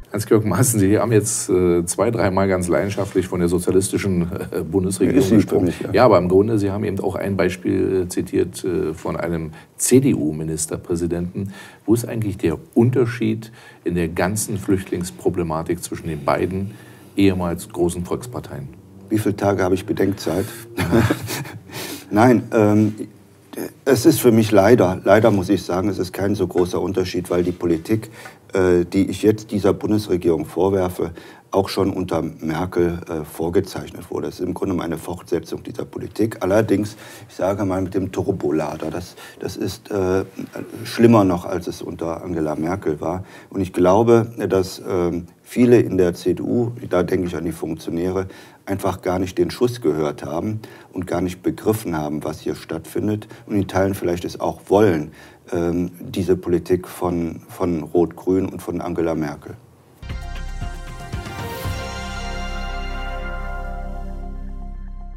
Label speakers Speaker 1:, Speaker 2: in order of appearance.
Speaker 1: Hans-Georg Maaßen, Sie haben jetzt 2-, 3-mal ganz leidenschaftlich von der sozialistischen Bundesregierung gesprochen. Ja, aber im Grunde, Sie haben eben auch ein Beispiel zitiert von einem CDU-Ministerpräsidenten. Wo ist eigentlich der Unterschied in der ganzen Flüchtlingsproblematik zwischen den beiden ehemals großen Volksparteien?
Speaker 2: Wie viele Tage habe ich Bedenkzeit? Nein, es ist für mich leider muss ich sagen, es ist kein so großer Unterschied, weil die Politik, die ich jetzt dieser Bundesregierung vorwerfe, auch schon unter Merkel vorgezeichnet wurde. Es ist im Grunde eine Fortsetzung dieser Politik. Allerdings, ich sage mal mit dem Turbolader, das ist schlimmer noch, als es unter Angela Merkel war. Und ich glaube, dass viele in der CDU, da denke ich an die Funktionäre, einfach gar nicht den Schuss gehört haben und gar nicht begriffen haben, was hier stattfindet. Und in Teilen vielleicht es auch wollen, diese Politik von Rot-Grün und von Angela Merkel.